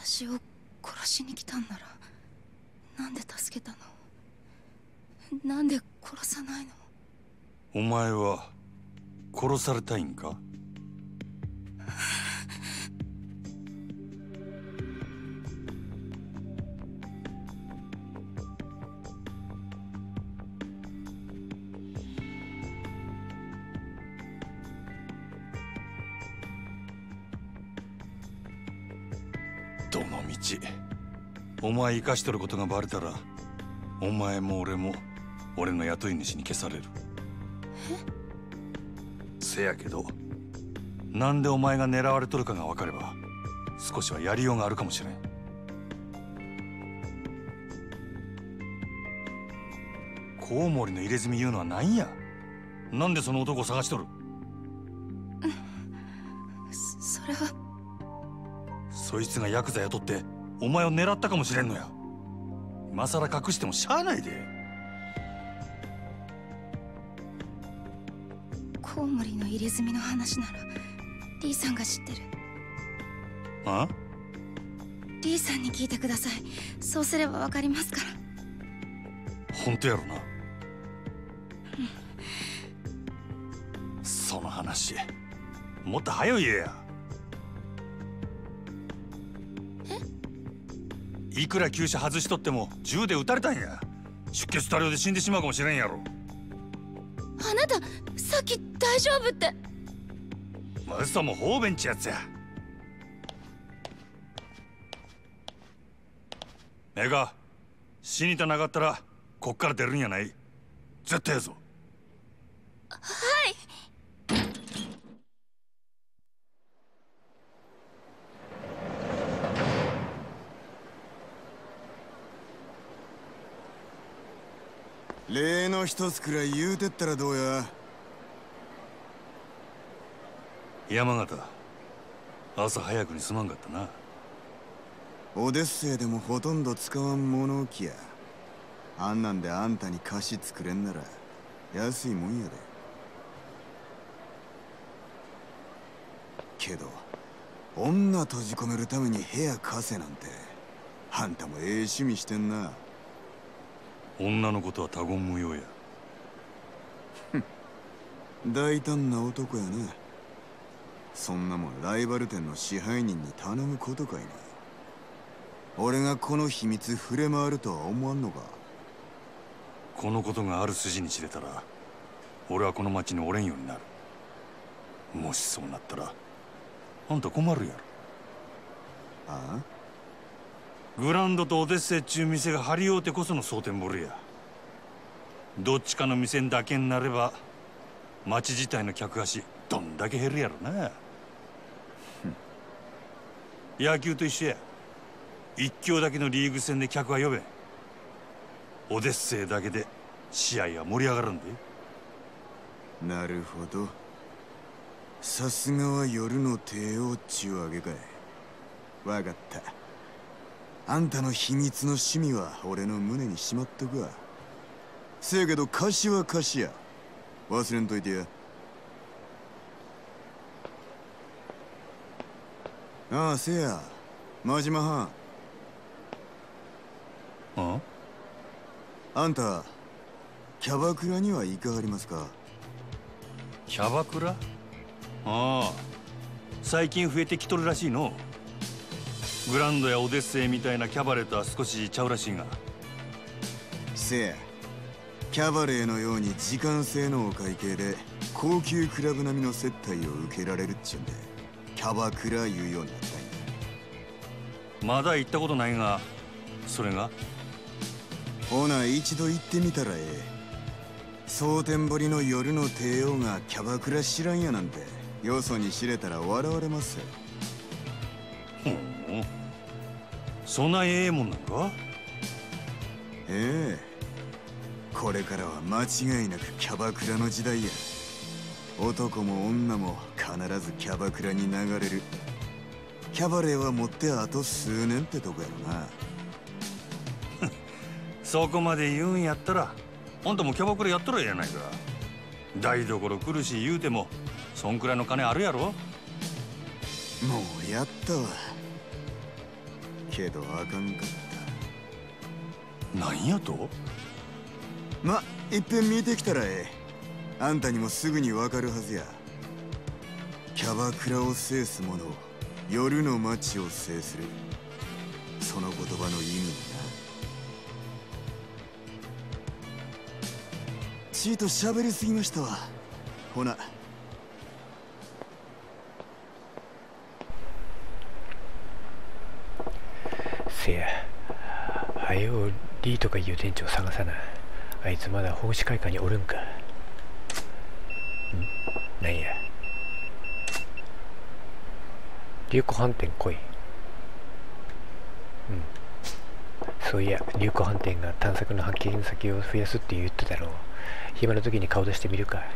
私を殺しに来たんならなんで助けたの？なんで殺さないの？ お前は殺されたいんか？どのみちお前生かしとることがバレたらお前も俺も俺の雇い主に消される。せやけどなんでお前が狙われとるかが分かれば少しはやりようがあるかもしれん。コウモリの入れ墨言うのは何や？なんでその男を探しとる？ それはそいつがヤクザ雇ってお前を狙ったかもしれんのや。今さら隠してもしゃあないで。 コウモリの入れ墨の話ならリーさんが知ってる。 あ？ リーさんに聞いてください。そうすればわかりますから。 本当やろな。その話もっと早い言えや。いくら急車外しとっても銃で撃たれたんや。出血多量で死んでしまうかもしれんやろ。 あなたさっき大丈夫って。 嘘も方便ちやつや。えが死にたなかったらこっから出るんやない。絶対やぞ。 はい。 例の一つくらい言うてったらどうや。 山形朝早くにすまんかったな。 オデッセイでもほとんど使わん物置や。あんなんであんたに菓子作れんなら安いもんやで。けど女閉じ込めるために部屋貸せなんてあんたもええ趣味してんな。 女のことは他言無用や。 大胆な男やな。そんなもんライバル店の支配人に頼むことかいな。俺がこの秘密触れ回るとは思わんのか。 このことがある筋に知れたら俺はこの町におれんようになる。もしそうなったらあんた困るやろ。 ああ？ グランドとオデッセイっちゅう店が張り合うてこその蒼天堀や。どっちかの店だけになれば町自体の客足どんだけ減るやろな。野球と一緒や。一強だけのリーグ戦で客は呼べん。オデッセイだけで試合は盛り上がるんで。 なるほど。さすがは夜の帝王っちゅうわけかい。わかった。あんたの秘密の趣味は俺の胸にしまっとくわ。せやけど貸しは貸しや。忘れんといてや。ああ、せや真島藩。 あ？ あんたキャバクラには行かはりますか？ キャバクラ？ああ、最近増えてきとるらしいの。グランドやオデッセイみたいなキャバレーとは少しちゃうらしいが。 せやキャバレーのように時間制のお会計で高級クラブ並みの接待を受けられるっちゅうんでキャバクラ言うようになったんや。 まだ行ったことないが、それが？ ほな一度行ってみたらええ。蒼天堀の夜の帝王がキャバクラ知らんやなんてよそに知れたら笑われます。 ほう、そんなええもんなんか？ ええ、これからは間違いなくキャバクラの時代や。男も女も必ずキャバクラに流れる。キャバレーは持ってあと数年ってとこやろな。 そこまで言うんやったらあんたもキャバクラやったらええやないか。台所来るし言うてもそんくらいの金あるやろ。 もうやったわ。 けどあかんかった。 なんやと？ ま、いっぺん見てきたらええ。あんたにもすぐにわかるはずや。キャバクラを制す者、夜の街を制する。その言葉の意味な。ちいと喋りすぎましたわ。ほな。 せや、はよリーとかいう店長探さな。あいつまだ奉仕会館におるんか。なんや、流行飯店来い。そういや、流行飯店が探索の発見先を増やすって言ってたの。暇な時に顔出してみるか。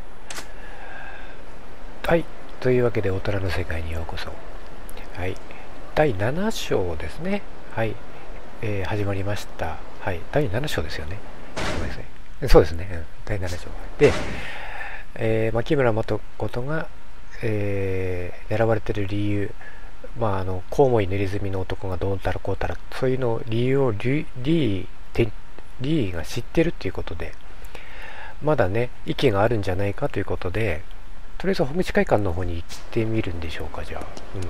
はい、というわけで大人の世界にようこそ。はい、第7章ですね。はい、始まりました。はい、第7章ですよね。ごめんなさい。そうですね、第7章で、牧村誠が、狙われてる理由、コウモリの入れ墨の男がどうたらこうたら、そういうの理由をリーが知ってるっていうことで、まだね意見があるんじゃないかということで、とりあえず保護会館の方に行ってみるんでしょうか。じゃ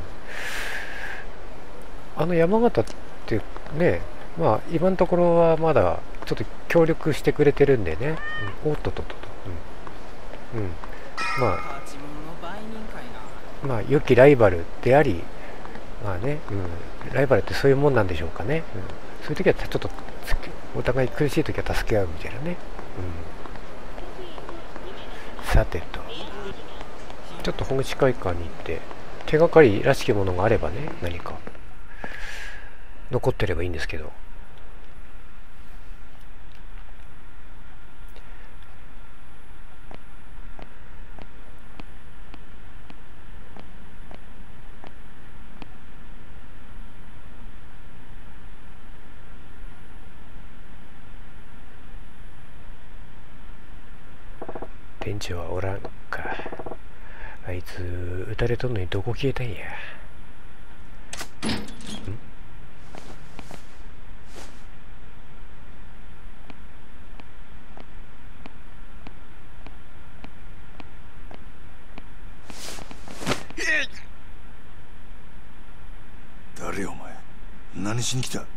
あ、山形ってね、今のところはまだちょっと協力してくれてるんでね、おっとっとっと、良きライバルであり、ライバルってそういうもんなんでしょうかね。そういう時はちょっとお互い苦しい時は助け合うみたいなね。さてと、ちょっと保護会館に行って手がかりらしきものがあればね、何か残ってればいいんですけど。店長はおらんか。あいつ撃たれとんのにどこ消えたんや。 誰お前、何しに来た？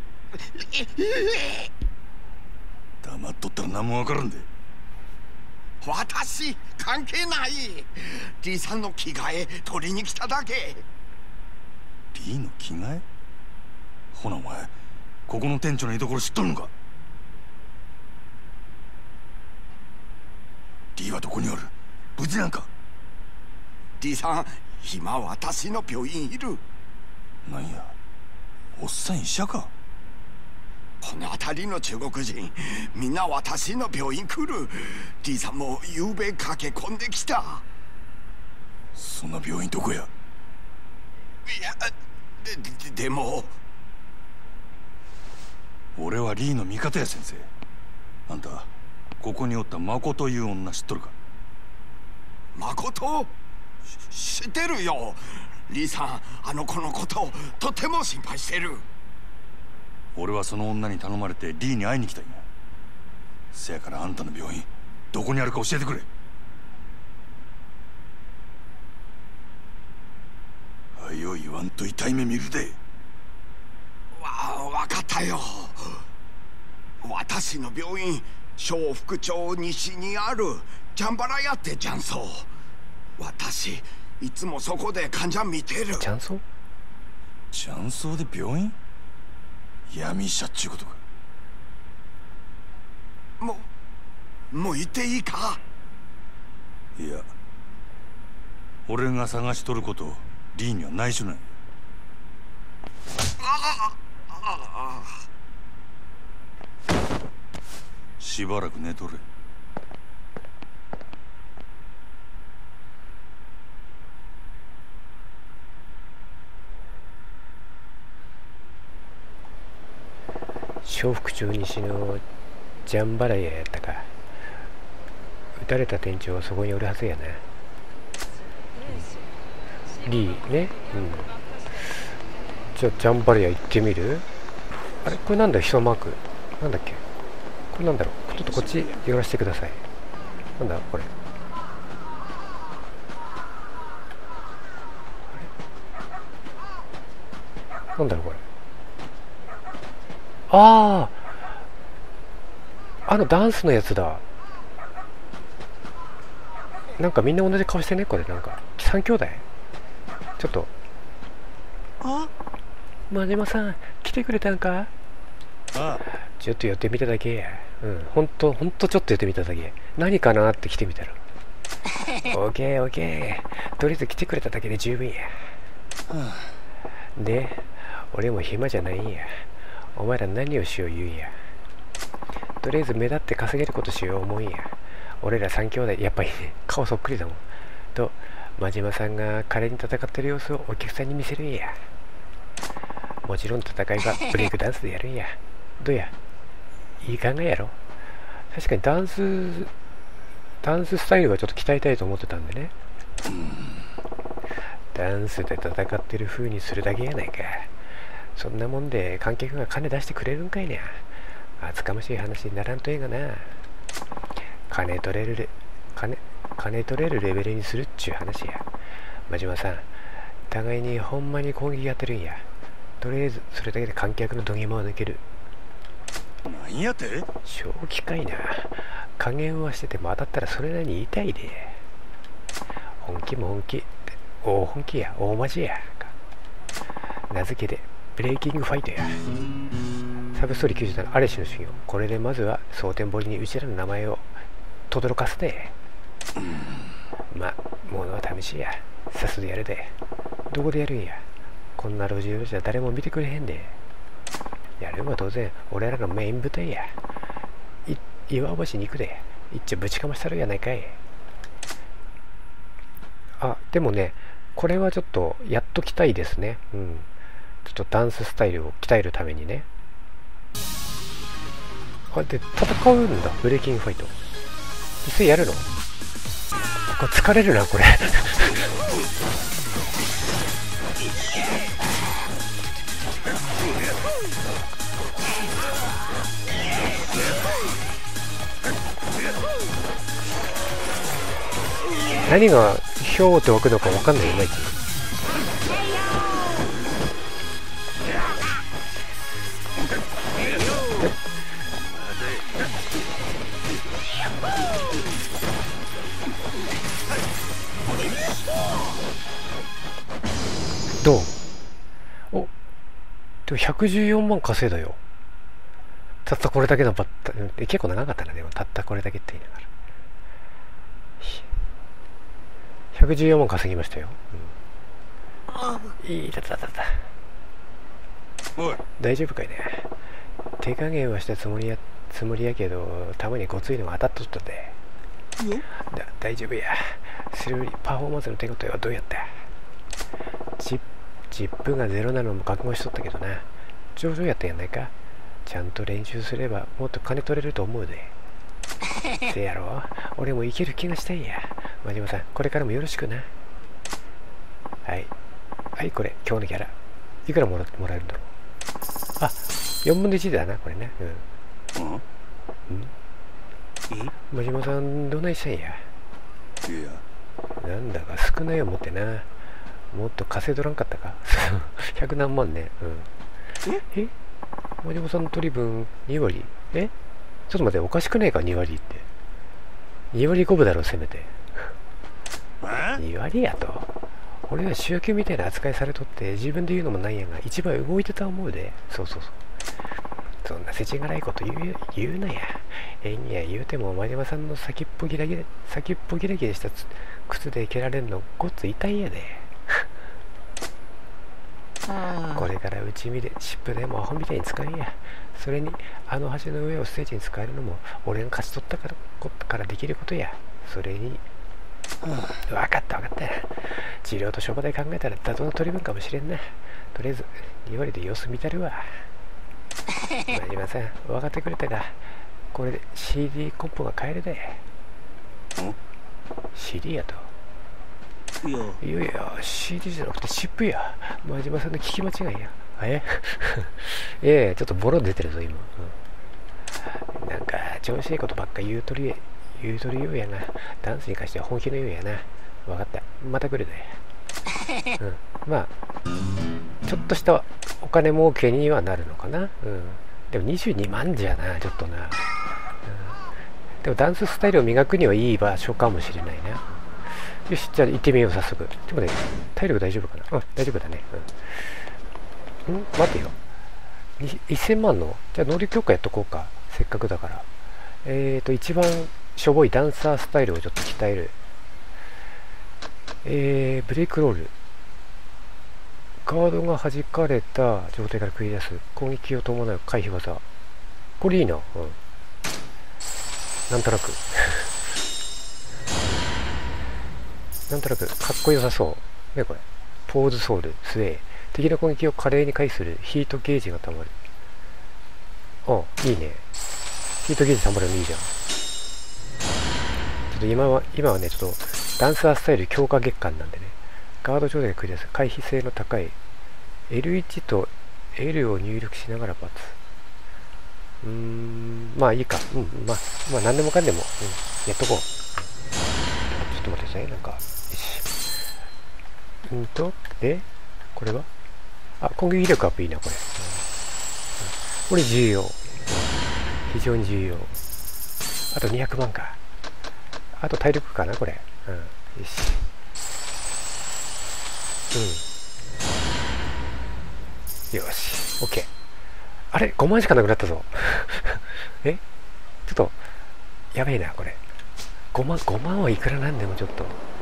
黙っとったら何もわからんで。 私関係ない。リーさんの着替え取りに来ただけ。 リーの着替え？ほなお前、ここの店長の居所知っとるのか？リーはどこにおる？無事なんか？ リーさん今私の病院いる。 なんや、おっさん医者か？ この辺りの中国人みんな私の病院来る。リーさんも夕べ駆け込んできた。 そんな病院どこや？ いや、でも俺はリーの味方や。先生、あんたここにおった誠という女知っとるか？ 誠？知ってるよ。リーさんあの子のこととても心配してる。 俺はその女に頼まれてリーに会いに来たんや。せやからあんたの病院どこにあるか教えてくれ。はよ言わんと痛い目見るで。 わかったよ。私の病院小福町西にあるジャンバラ屋って雀荘。私いつもそこで患者見てる。 雀荘？ 雀荘で病院？闇医者っちゅうことか？ もう行っていいか？ いや、俺が探しとることリーには内緒なんや。しばらく寝とれ。 小福町西のジャンバラヤやったか。撃たれた店長はそこにおるはずやな。リーね。 じゃあジャンバリア行ってみる。あれこれなんだ、人マークなんだっけ。これなんだろう。ちょっとこっち寄らせてください。なんだこれ。なんだろうこれ。ああ、あのダンスのやつだ。なんかみんな同じ顔してね、これ。なんか3兄弟。ちょっと、 あ、 真島さん来てくれたんか。 あちょっと寄ってみただけや。ほんとちょっと寄ってみただけ。何かなって来てみたらオーケーオーケー、とりあえず来てくれただけで十分や。で、俺も暇じゃないんや。お前ら何をしよう言うんや。とりあえず目立って稼げることしよう思うんや。俺ら3兄弟やっぱりね、顔そっくりだもん。と真島さんが彼に戦ってる様子をお客さんに見せるんや。もちろん戦いはブレイクダンスでやるんや。どうや、いい考えやろ。確かにダンススタイルはちょっと鍛えたいと思ってたんでね。ダンスで戦ってる風にするだけやないか。そんなもんで観客が金出してくれるんかいな。厚かましい話にならんとええがな。金取れるレベルにするっちゅう話や。真島さん、互いにほんまに攻撃やってるんや。とりあえずそれだけで観客の度肝を抜ける。 なんやて。 正気かいな。加減はしてても当たったらそれなりに痛いで。本気も本気、大本気や、大マジや。名付けてブレイキングファイトや。サブストーリー97、アレシの修行。これでまずは蒼天堀にうちらの名前を轟かせて。ま、ものは試しや。さっそとやるで。どこでやるんや。こんな路地裏じゃ誰も見てくれへんで。やるんは当然俺らのメイン舞台や。岩尾橋に行くで。一応ぶちかましたるやないかい。あ、でもね、これはちょっとやっときたいですね。ちょっとダンススタイルを鍛えるためにね。あ、で戦うんだ、ブレイキングファイト。実際やるの？これ疲れるなこれ。何がひょーって湧くのか分かんないよ、いまいち。どう？お、でも114万稼いだよ。たったこれだけのバッタ、結構長かったな。でもたったこれだけって言いながら114万稼ぎましたよ。いい、 おい、 大丈夫かいね。手加減はしたつもりやけど、たまにごついのが当たっとったで。大丈夫や。それよりパフォーマンスの手応えはどうやった？ジップがゼロなのも覚悟しとったけどな。上々やったんやないか。ちゃんと練習すればもっと金取れると思うで。せやろ、俺もいける気がしたんや。真島さん、これからもよろしくな。はい、これ今日のキャラいくらもらえるんだろう。あ、4分の1だなこれね。真島さんどないしたんや。 いや、 なんだか少ない思ってな。もっと稼いどらんかったか。100何万ね。真島さんの取り分2割。ちょっと待って、おかしくねえか。2割って2割5分だろせめて。2割やと。俺は主役みたいな扱いされとって自分で言うのもなんやが、一番動いてた思うで。そう。そんな世知辛いこと言うなや。にや言うても真島さんの先っぽギラギラした靴で蹴られるのごっつ痛いやで。これからうち見で湿布でもアホみたいに使うんや。それにあの橋の上をステージに使えるのも俺が勝ち取ったからできることや。それに分かった治療と商売代考えたら妥当な取り分かもしれんな。とりあえず2割で様子見たるわ。真島さん分かってくれたが、これで CD コンポが買えるで。CD やと。いや CD じゃなくて湿布や。真島さんの聞き間違いや。 ちょっとボロ出てるぞ今、なんか調子いいことばっか言うとり言うやな。ダンスに関しては本気の言うやな。分かった、また来るで。まあちょっとしたお金儲けにはなるのかな。でも22万じゃな、ちょっとな。でもダンススタイルを磨くにはいい場所かもしれないな。よし、じゃあ行ってみよう、早速。ちょっと待って、体力大丈夫かな。大丈夫だね。待てよ。1000万のじゃあ能力強化やっとこうか、せっかくだから。一番しょぼいダンサースタイルをちょっと鍛える。ブレイクロール。ガードが弾かれた状態から繰り出す攻撃を伴う回避技。これいいな。なんとなくなんとなくかっこよさそうね。これポーズソウルスウェイ、敵の攻撃を華麗に回避するヒートゲージがたまる。いいね。ヒートゲージたまるのいいじゃん。ちょっと今はね、ちょっとダンサースタイル強化月間なんでね、ガード状態で繰り出す回避性の高い L1 と L を入力しながらバツ。まあいいか。まあ何でもかんでも、やっとこう。ちょっと待ってください。なんか、よし。で、これは攻撃力アップいいな、これ。これ重要。非常に重要。あと200万か。あと体力かな、これ。よし。よし。OK。あれ ?5 万しかなくなったぞ。ちょっと、やべえな、これ。5万はいくらなんでもちょっと。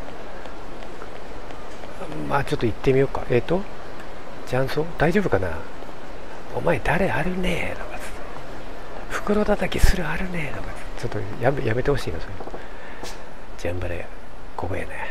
まあちょっと行ってみようか。雀荘大丈夫かな。お前誰あるねえとかつって。袋叩きするあるねえとかつって。ちょっとやめてほしいな、それ。ジャンバラや。ここやね。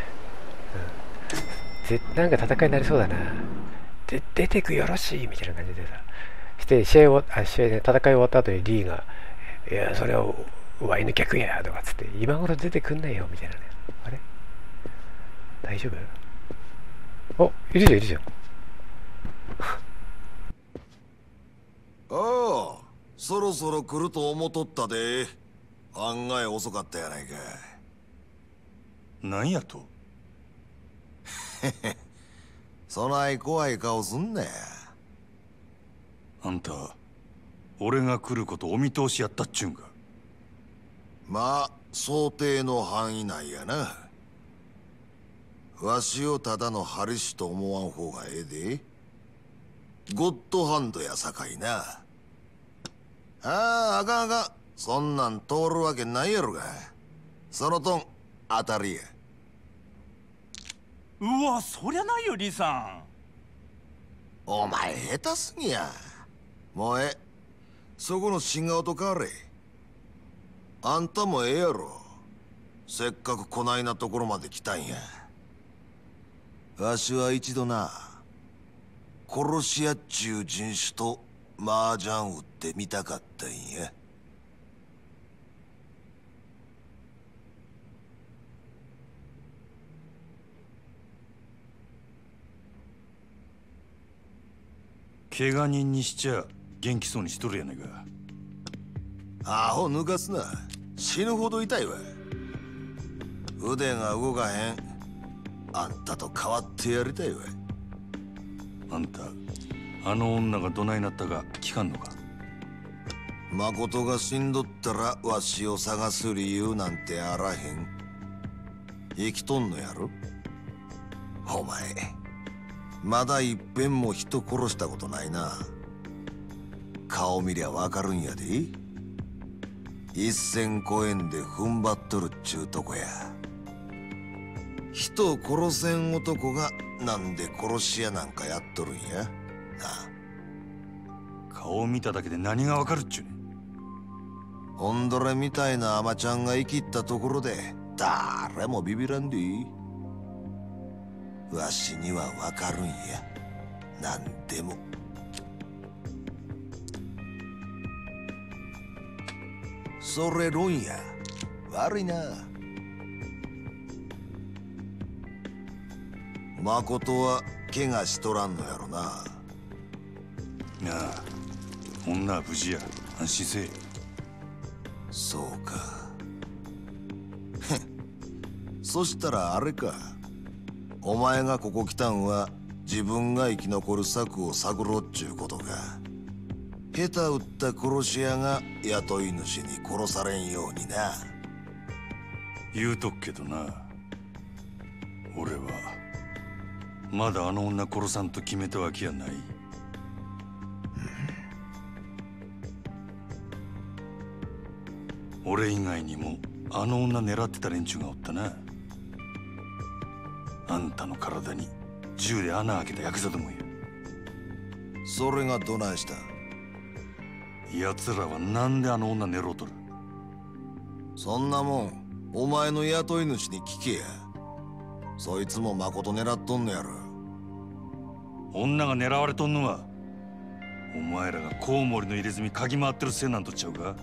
なんか戦いになりそうだな。出てくよろしいみたいな感じでさ。して試合で戦い終わった後にリーが「いやそれはワイの客や」とかっつって「今頃出てくんないよ」みたいなね。あれ大丈夫？いるじゃん。 そろそろ来ると思っとったで。案外遅かったやないか。 なんやと？ そない怖い顔すんなや。 あんた俺が来ることお見通しやったっちゅうんか。 まあ想定の範囲内やな。わしをただのハリシと思わん方がええで。ゴッドハンドやさかいな。あかん。そんなん通るわけないやろが。そのとん当たりや。 うわ、そりゃないよ、リさん。 お前下手すぎや。もうそこの新顔と変われ。あんたもええやろ。せっかくこないなところまで来たんや。わしは一度な、殺し屋っちゅう人種と麻雀打ってみたかったんや。 怪我人にしちゃ元気そうにしとるやないか。 アホ抜かすな。死ぬほど痛いわ。腕が動かへん。あんたと変わってやりたいわ。 あんたあの女がどないなったか聞かんのか。 誠が死んどったらわしを探す理由なんてあらへん。生きとんのやろ。お前まだいっぺんも人殺したことないな。顔見りゃわかるんやで。一線越えんで踏ん張っとるっちゅうとこや。人を殺せん男がなんで殺し屋なんかやっとるんやな。 顔を見ただけで何がわかるっちゅうねん。 オンドレみたいなアマちゃんが生きったところで誰もビビらんでいい。わしにはわかるんや。なんでも。それ論や。悪いな。誠は怪我しとらんのやろな。 ああ、女は無事や。安心せえ。 そうか。そしたらあれか。お前がここ来たんは自分が生き残る策を探ろうっちゅうことか。下手打った殺し屋が雇い主に殺されんようにな。 言うとくけどな、俺はまだあの女殺さんと決めたわけやない。俺以外にもあの女狙ってた連中がおったな。あんたの体に銃で穴開けたヤクザどもや。 それがどないした？ 奴らはなんであの女狙うとる？ そんなもんお前の雇い主に聞けや。そいつもまこと狙っとんのやろ。 女が狙われとんのはお前らがコウモリの入れ墨嗅ぎ回ってるせいなんとちゃうか？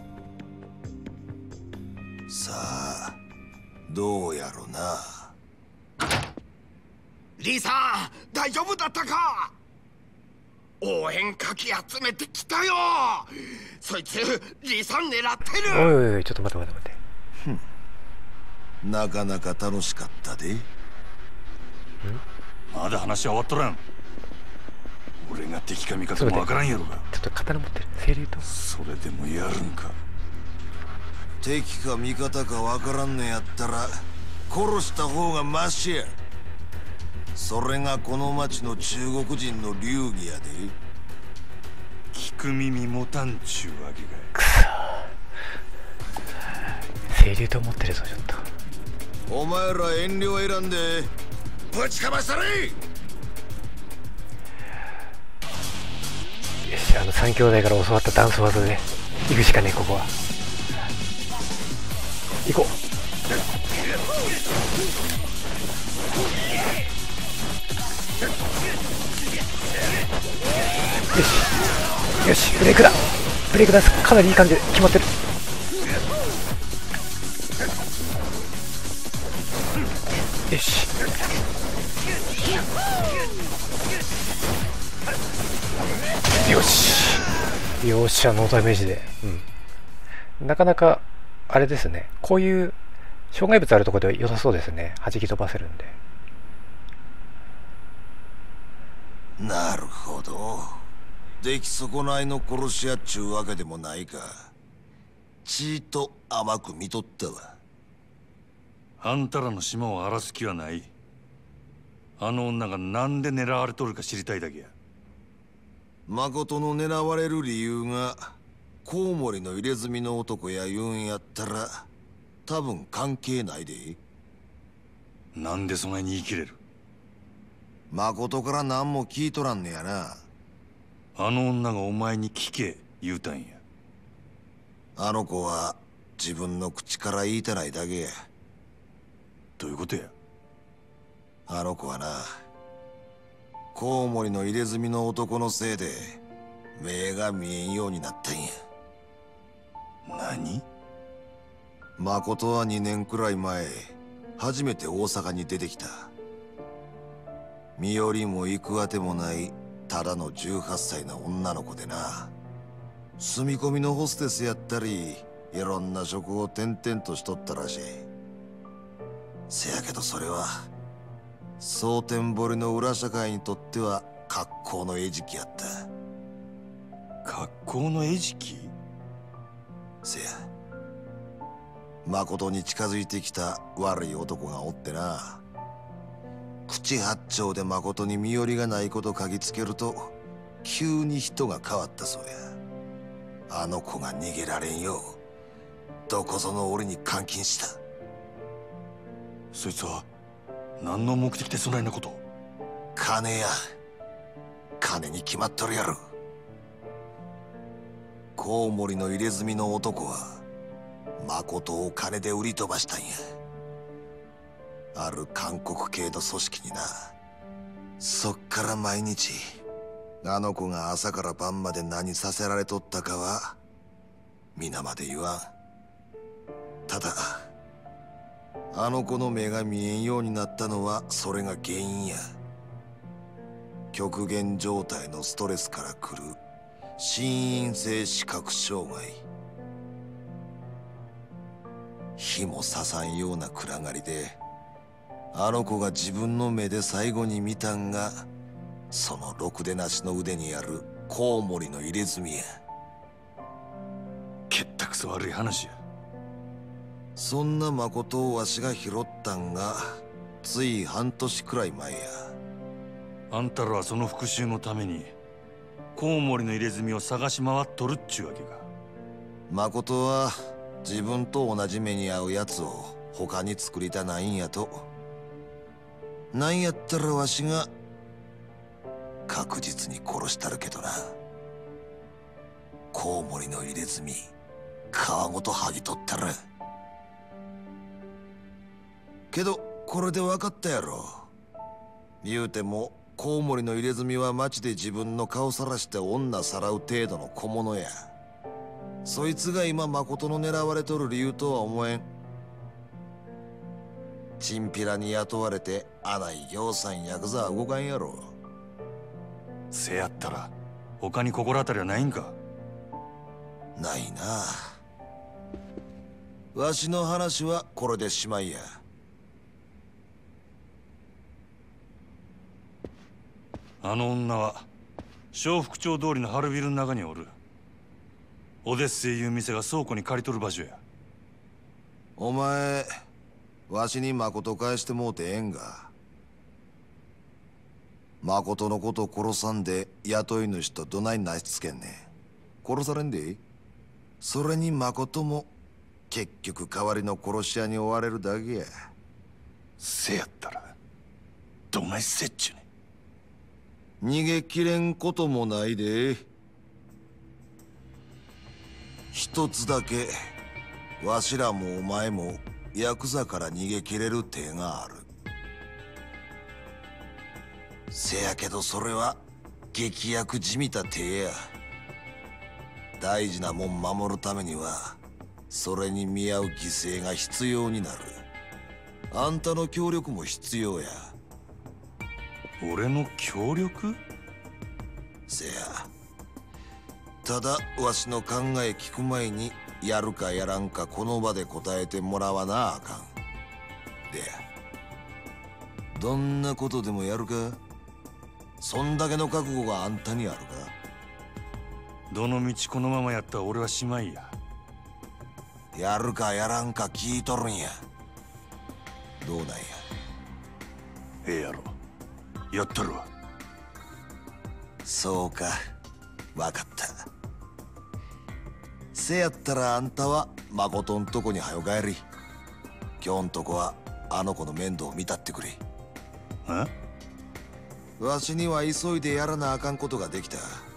さあどうやろな。 リーさん、大丈夫だったか？応援かき集めてきたよ。そいつリーさん狙ってる。 おいおい、ちょっと待って待って待って。 なかなか楽しかったで。 まだ話は終わっとらん。俺が敵か味方もわからんやろが。 ちょっと刀持ってる。精霊と。 それでもやるんか？ 敵か味方かわからんのやったら殺した方がマシや。それがこの町の中国人の流儀やで。 聞く耳持たんちゅうわけくそ。精霊と持ってるぞ、ちょっと。 お前ら遠慮選んでぶちかましたれ。 よし、三兄弟から教わったダンス技で行くしかねえ。ここは行こう。よしよし、ブレイクだ。ブレイクダンスかなりいい感じで決まってる。よしよしよっしゃ、ノーダメージで。なかなかあれですね、こういう障害物あるところで良さそうですね。弾き飛ばせるんで。 なるほど。出来損ないの殺し屋っちゅうわけでもないか。ちいと甘く見とったわ。 あんたらの島を荒らす気はない。あの女がなんで狙われとるか知りたいだけや。 誠の狙われる理由がコウモリの入れ墨の男や言うんやったら多分関係ないで。 なんでそないに言い切れる？ 誠から何も聞いとらんねやな。 あの女がお前に聞け言うたんや。 あの子は自分の口から言いたないだけや。 どういうことや？ あの子はな、コウモリの入れ墨の男のせいで目が見えんようになったんや。 何？ 誠は2年くらい前初めて大阪に出てきた。身寄りも行くあてもないただの18歳の女の子でな。住み込みのホステスやったりいろんな職を転々としとったらしい。せやけどそれは蒼天堀の裏社会にとっては格好の餌食やった。 格好の餌食？ せや、誠に近づいてきた悪い男がおってな。口八丁で誠に身寄りがないこと嗅ぎつけると急に人が変わったそうや。あの子が逃げられんようどこぞの俺に監禁した。 そいつは何の目的でそないなこと？ 金や。金に決まっとるやろ。コウモリの入れ墨の男は誠を金で売り飛ばしたんや。ある韓国系の組織にな。そっから毎日あの子が朝から晩まで何させられとったかは皆まで言わん。ただあの子の目が見えんようになったのはそれが原因や。極限状態のストレスから来る心因性視覚障害。火も刺さんような暗がりで、あの子が自分の目で最後に見たんが、そのろくでなしの腕にあるコウモリの入れ墨や。 けったくそ悪い話や。 そんな誠をわしが拾ったんがつい半年くらい前や。 あんたらはその復讐のためにコウモリの入れ墨を探し回っとるっちゅうわけか。 誠は自分と同じ目に遭うやつを他に作りたないんやと。なんやったらわしが確実に殺したるけどな。コウモリの入れ墨皮ごと剥ぎ取ったら。けどこれで分かったやろ。言うてもコウモリの入れ墨は町で自分の顔さらして女さらう程度の小物や。そいつが今誠の狙われとる理由とは思えん。チンピラに雇われてあないぎょうさんヤクザは動かんやろ。 せやったら他に心当たりはないんか。 ないな。わしの話はこれでしまいや。 あの女は小福町通りの春ビルの中におる。オデッセイいう店が倉庫に借りとる場所や。 お前わしに誠返してもうてええんが。誠のこと殺さんで雇い主とどないなしつけんねん。殺されんで。それに誠も結局代わりの殺し屋に追われるだけや。 せやったらどないせっちゅうね。 逃げきれんこともないで。一つだけわしらもお前もヤクザから逃げきれる手がある。せやけどそれは劇薬じみた手や。大事なもん守るためにはそれに見合う犠牲が必要になる。あんたの協力も必要や。 俺の協力？ せや。ただわしの考え聞く前にやるかやらんかこの場で答えてもらわなあかん。でどんなことでもやるか。そんだけの覚悟があんたにあるか。 どの道このままやったら俺はしまいや。 やるかやらんか聞いとるんや。どうなんや。 ええやろ。やったるわ。 そうか、わかった。せやったらあんたは誠んとこにはよ帰り。今日んとこはあの子の面倒を見たってくれ。わしには急いでやらなあかんことができた。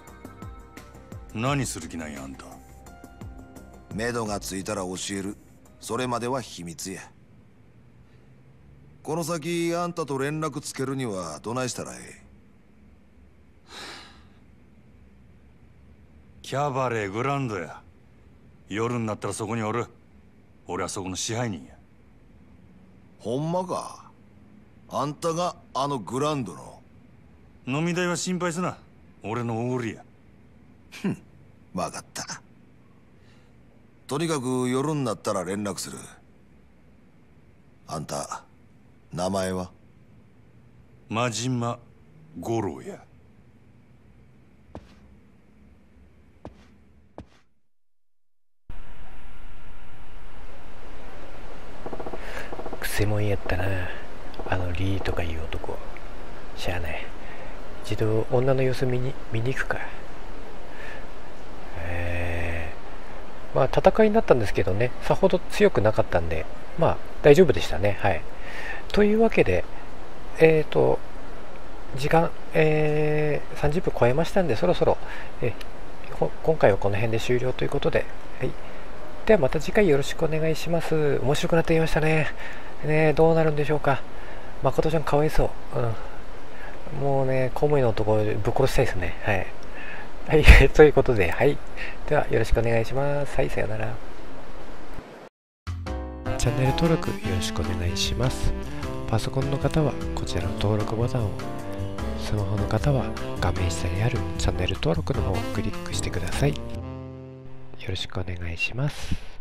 何する気なんやあんた。 目処がついたら教える。それまでは秘密や。この先あんたと連絡つけるにはどないしたらええ。 キャバレーグランドや。夜になったらそこにおる。俺はそこの支配人や。 ほんまか。あんたがあのグランドの。 飲み代は心配すな。俺のおごりや。 ふん、わかった。とにかく夜になったら連絡する。あんた名前は？ 真島五郎や。 くせもんやったな、あのリーとかいう男。しゃあない。一度女の様子見に行くか。まあ戦いになったんですけどね、さほど強くなかったんで、まあ大丈夫でしたね。はい。というわけで、時間、30分超えましたんで、そろそろ、今回はこの辺で終了ということで、はい。ではまた次回よろしくお願いします。面白くなってきましたね。どうなるんでしょうか。誠ちゃんかわいそう。もうね、公務員の男ぶっ殺したいですね。はい。はい、ということで、はい。ではよろしくお願いします。はい、さよなら。チャンネル登録よろしくお願いします。パソコンの方はこちらの登録ボタンを、 スマホの方は画面下にあるチャンネル登録の方をクリックしてください。よろしくお願いします。